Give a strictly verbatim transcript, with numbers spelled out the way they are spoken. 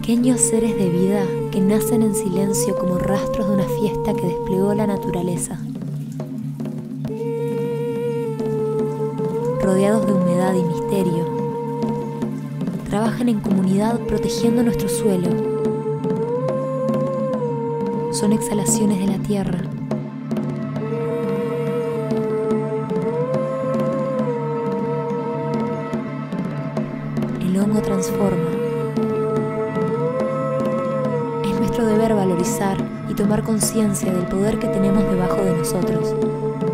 Pequeños seres de vida que nacen en silencio como rastros de una fiesta que desplegó la naturaleza. Rodeados de humedad y misterio, trabajan en comunidad protegiendo nuestro suelo. Son exhalaciones de la tierra. El hongo transforma. Es nuestro deber valorizar y tomar conciencia del poder que tenemos debajo de nosotros.